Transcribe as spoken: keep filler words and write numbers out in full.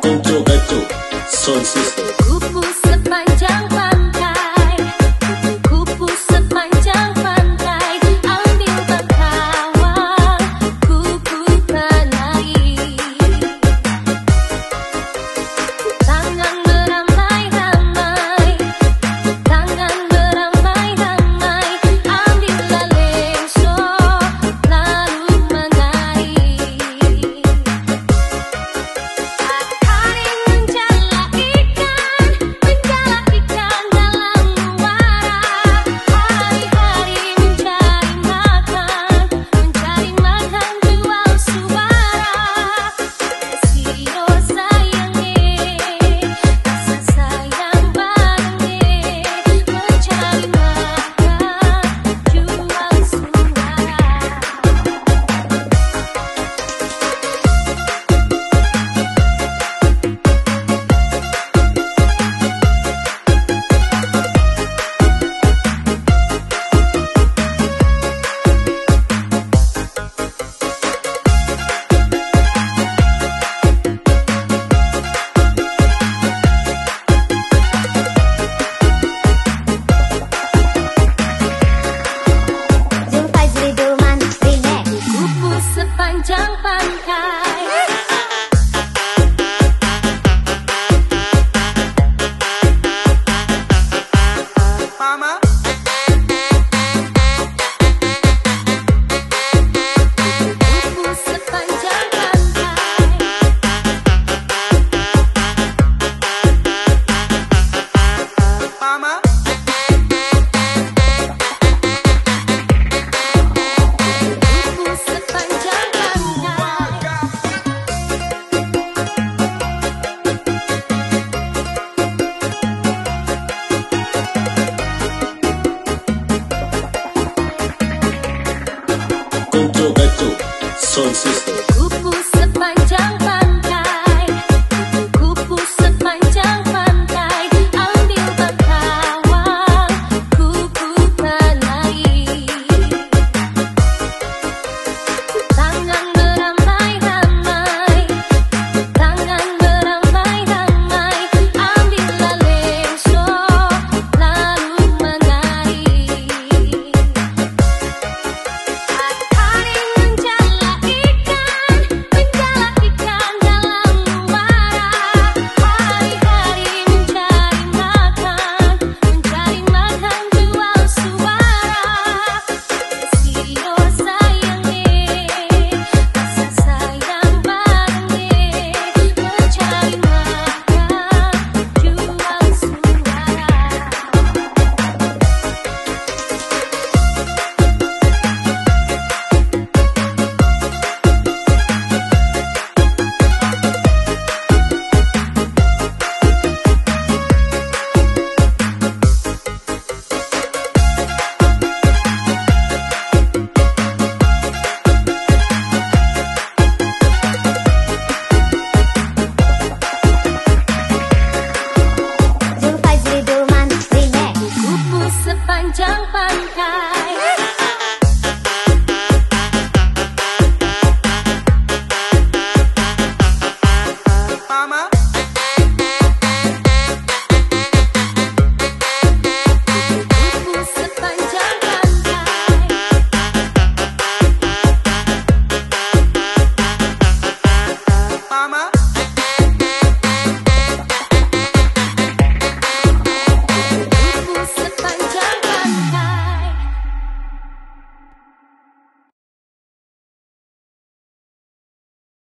Control Gato Sound System. Kupu sepanjang pantai, kupu sepanjang pantai, ambil bangkawan, kupu tanai. Tangan beramai-ramai, tangan beramai-ramai, ambillah lengso, lalu menari. Hari menjala ikan, menjala ikan dalam muara. Hari-hari mencari makan, mencari makan jual suara. Siro sayangnya, rasa sayang barangnya, mencari makan jual suara. Zulfazli Duman Remix. Kupu sepanjang pantai. Mama. Kupu sepanjang pantai. Mama. Kupu sepanjang pantai. Control Gato Sound System. Kupu sepanjang pantai, kupu sepanjang pantai, ambil bangkawan, kupu tanai. Tangan beramai-ramai, tangan beramai-ramai, ambillah lengso, lalu menari. Hari menjala ikan, menjala ikan dalam muara. Hari-hari mencari makan, mencari makan jual suara. Siro sayangnya, rasa sayang barangnya, mencari makan jual suara. Zulfazli Duman Remix. Kupu sepanjang pantai. Mama.